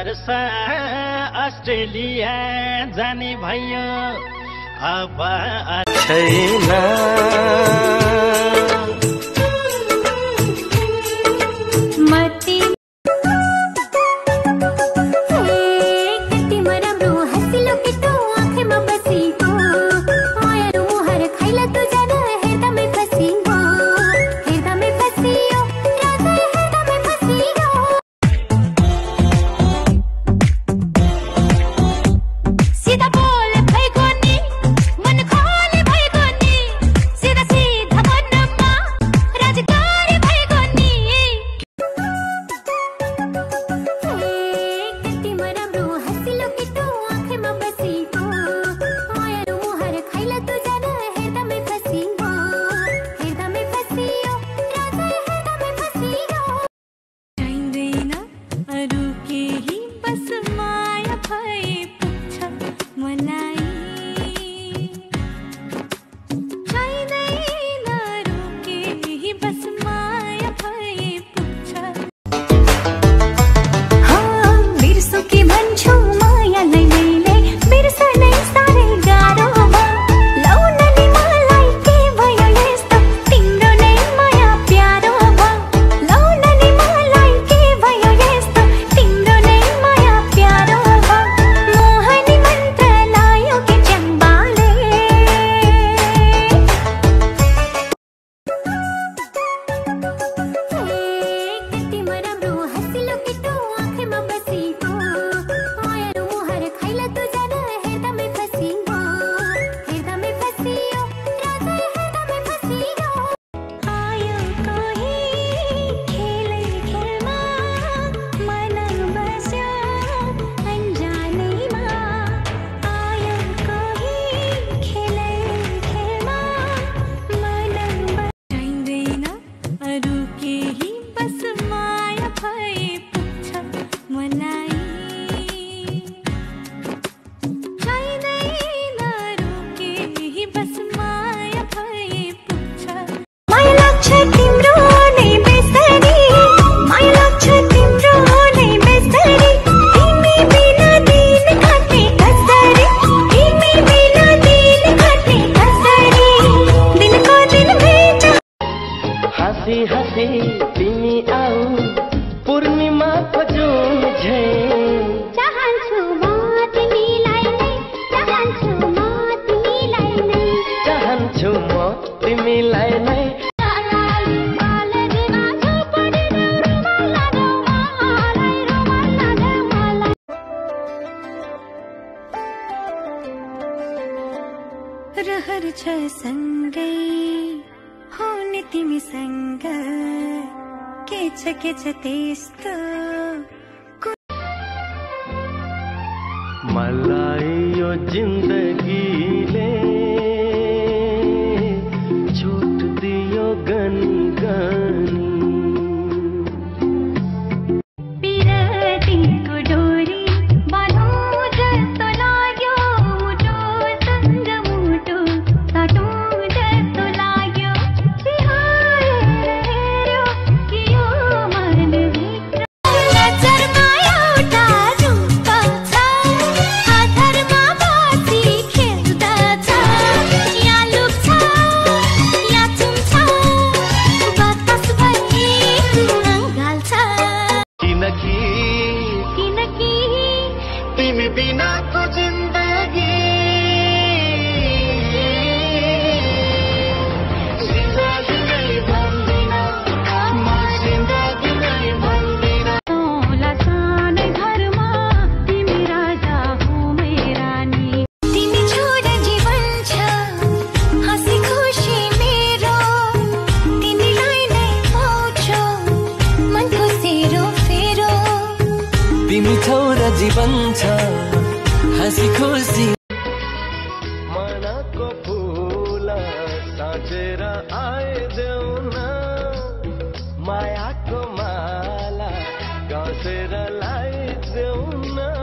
वर्ष अस्ट्रेलिया जाने भयो अब छैन। तिमी आऊ पूर्णिमा जुन झैं चाहन्छु म तिमीलाई नै चाहन्छु म तिमीलाई नै चाहन्छु म तिमीलाई नै रहर छ सँगै हुने तिमीसँग के छ त्यस्तो मलाई यो जिन्दगीले छुट दियो गनगनी पिरतीको डोरी बाँधौँ जस्तो लाग्यो मुटुसँग मुटु साटौँ जस्तो लाग्यो हेऱ्यो कि यो मनभित्र नजरमा एउटा रूप छ आधारमा बसी खेल्दछ यहाँ लुक्छ यहाँ चुम्छ बतास भई अँगाल्छ किनकि तिमी बिनाको जिन्दगी जिन्दगी नै भन्दिन म जिन्दगी नै भन्दिन होला सानै घरमा तिमी राजा हो मेरा रानी तिमी छोड जीवन छ हाँसी खुसी मेरो तिमीलाई नै पाउँछु मनको सेरो फेरो तिमी छोरा जीवन छ हाँसी खुसी मनको फूल साँचेर आइदेऊ न मायाको माला गाँसेर लाइदेऊ न